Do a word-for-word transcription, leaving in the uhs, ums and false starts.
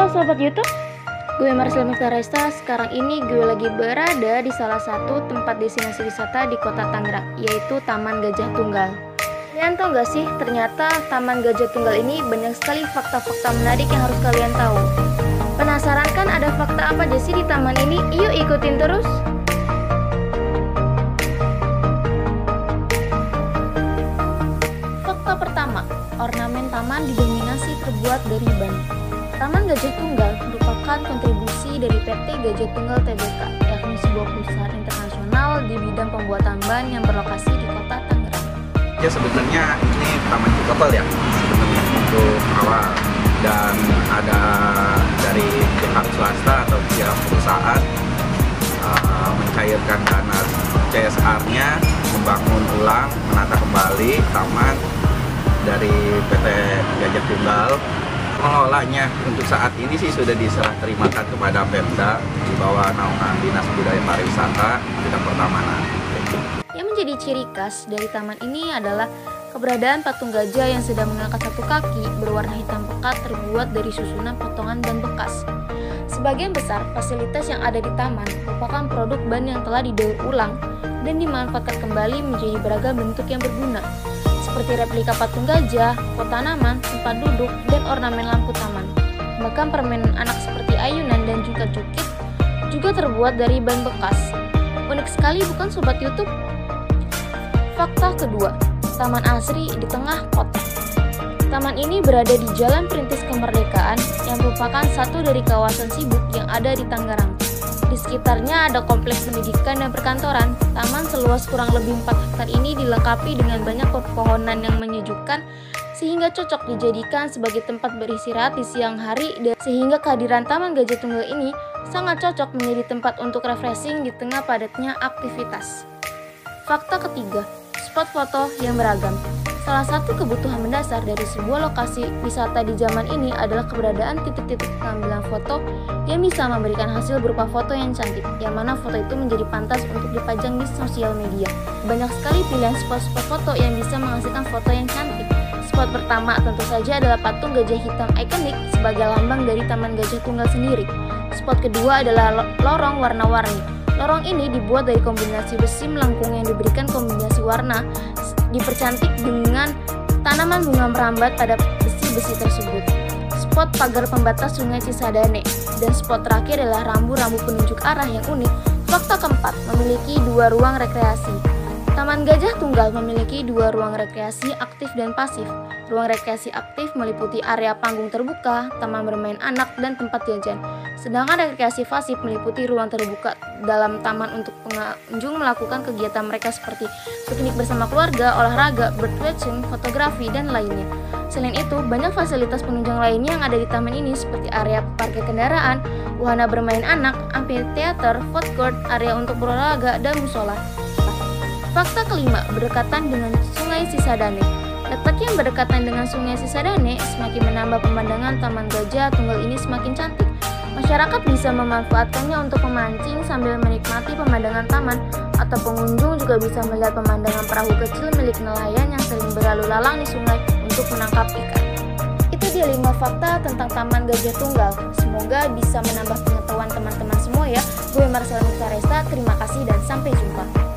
Halo Sobat YouTube, gue Marcel Resta. Sekarang ini gue lagi berada di salah satu tempat destinasi wisata di kota Tangerang, yaitu Taman Gajah Tunggal. Kalian tahu gak sih, ternyata Taman Gajah Tunggal ini banyak sekali fakta-fakta menarik yang harus kalian tahu. Penasaran kan ada fakta apa aja sih di taman ini? Yuk ikutin terus. Fakta pertama, ornamen taman didominasi terbuat dari ban. Taman Gajah Tunggal merupakan kontribusi dari P T Gajah Tunggal Tbk, yakni sebuah perusahaan internasional di bidang pembuatan ban yang berlokasi di kota Tangerang. Ya sebenarnya ini taman protokol ya sebenarnya untuk awal, dan ada dari pihak swasta atau pihak perusahaan uh, mencairkan dana C S R-nya, membangun ulang, menata kembali taman dari P T Gajah Tunggal. Pengelolanya untuk saat ini sih sudah diserah terimakan kepada Pemda di bawah naungan Dinas Budaya Pariwisata bidang pertamanan. Yang menjadi ciri khas dari taman ini adalah keberadaan patung gajah yang sedang mengangkat satu kaki berwarna hitam pekat terbuat dari susunan potongan ban bekas. Sebagian besar fasilitas yang ada di taman merupakan produk ban yang telah didaur ulang dan dimanfaatkan kembali menjadi beragam bentuk yang berguna, seperti replika patung gajah, pot tanaman, tempat duduk, dan ornamen lampu taman. Bahkan permainan anak seperti ayunan dan juga jukit juga terbuat dari ban bekas. Unik sekali bukan Sobat YouTube? Fakta kedua, taman asri di tengah kota. Taman ini berada di Jalan Perintis Kemerdekaan yang merupakan satu dari kawasan sibuk yang ada di Tangerang. Di sekitarnya ada kompleks pendidikan dan perkantoran. Taman seluas kurang lebih empat hektar ini dilengkapi dengan banyak pepohonan yang menyejukkan sehingga cocok dijadikan sebagai tempat beristirahat di siang hari, dan sehingga kehadiran Taman Gajah Tunggal ini sangat cocok menjadi tempat untuk refreshing di tengah padatnya aktivitas. Fakta ketiga, spot foto yang beragam. Salah satu kebutuhan mendasar dari sebuah lokasi wisata di zaman ini adalah keberadaan titik-titik pengambilan foto yang bisa memberikan hasil berupa foto yang cantik, yang mana foto itu menjadi pantas untuk dipajang di sosial media. Banyak sekali pilihan spot-spot foto yang bisa menghasilkan foto yang cantik. Spot pertama tentu saja adalah patung gajah hitam ikonik sebagai lambang dari Taman Gajah Tunggal sendiri. Spot kedua adalah lorong warna-warni. Lorong ini dibuat dari kombinasi besi melengkung yang diberikan kombinasi warna, dipercantik dengan tanaman bunga merambat pada besi-besi tersebut. Spot pagar pembatas Sungai Cisadane, dan spot terakhir adalah rambu-rambu penunjuk arah yang unik. Fakta keempat, memiliki dua ruang rekreasi. Taman Gajah Tunggal memiliki dua ruang rekreasi aktif dan pasif. Ruang rekreasi aktif meliputi area panggung terbuka, taman bermain anak, dan tempat jajan. Sedangkan rekreasi pasif meliputi ruang terbuka dalam taman untuk pengunjung melakukan kegiatan mereka seperti piknik bersama keluarga, olahraga, birdwatching, fotografi, dan lainnya. Selain itu, banyak fasilitas penunjang lainnya yang ada di taman ini seperti area parkir kendaraan, wahana bermain anak, amphitheater, food court, area untuk berolahraga, dan musola. Fakta kelima, berdekatan dengan Sungai Cisadane. Letak yang berdekatan dengan Sungai Cisadane semakin menambah pemandangan Taman Gajah Tunggal ini semakin cantik. Masyarakat bisa memanfaatkannya untuk memancing sambil menikmati pemandangan taman, atau pengunjung juga bisa melihat pemandangan perahu kecil milik nelayan yang sering berlalu lalang di sungai untuk menangkap ikan. Itu dia lima fakta tentang Taman Gajah Tunggal. Semoga bisa menambah pengetahuan teman-teman semua ya. Gue Marcel Resta, terima kasih dan sampai jumpa.